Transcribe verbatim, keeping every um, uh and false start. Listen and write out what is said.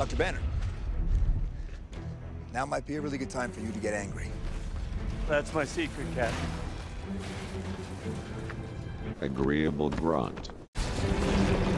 Doctor Banner, now might be a really good time for you to get angry. That's my secret, Captain. Agreeable grunt.